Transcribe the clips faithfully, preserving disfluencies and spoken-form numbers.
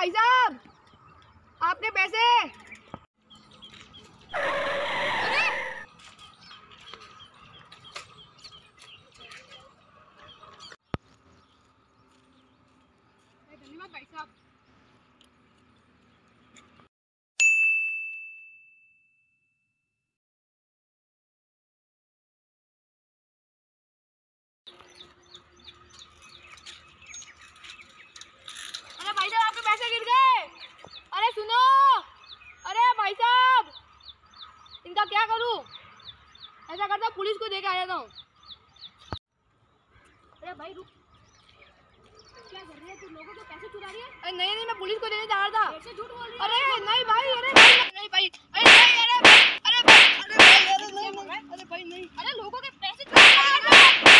भाई साहब आपके पैसे। अरे धन्यवाद भाई साहब। अरे भाई साहब आपके पैसे गिर गए। अरे सुनो, अरे भाई साहब इनका क्या करूं? ऐसा करता हूं पुलिस को देके आ जाता हूँ। अरे भाई रुक, क्या कर रही है तू? लोगों के पैसे चुरा रही है? अरे नहीं नहीं मैं पुलिस को देने जा रहा था। ऐसे झूठ बोल रही है? अरे नहीं भाई, अरे भाई नहीं भाई, अरे नहीं, अरे भाई, अरे भाई, अरे भाई, अरे नहीं, अरे भाई नहीं, अरे लोगों के पैसे चुरा रही है।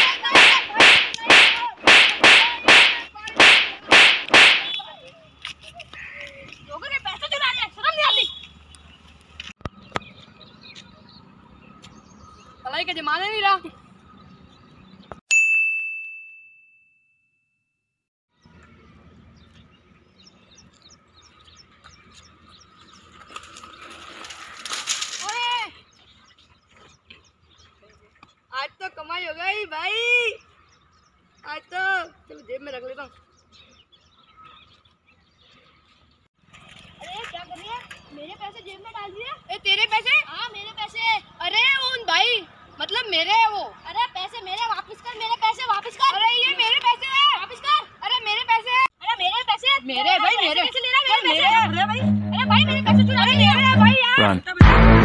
लोगों के पैसे चुरा रही है, शर्म नहीं आती? पढ़ाई का जमाना नहीं रहा। आज तो कमाई हो गई भाई, आज तो चलो जेब में रख लेता हूँ। अरे क्या कर रही है? मेरे पैसे जेब में डाल दिए। ए तेरे पैसे? हाँ मेरे पैसे। अरे उन भाई मतलब मेरे है वो। अरे पैसे मेरे वापस कर, मेरे पैसे वापस कर। अरे ये मेरे पैसे हैं, वापस कर। अरे मेरे पैसे हैं। अरे मेरे पैसे मेरे भाई, मेरे पैसे ले रहा, मेरे पैसे। अरे भाई, अरे भाई मेरे पैसे चुरा रहे हैं भाई यार।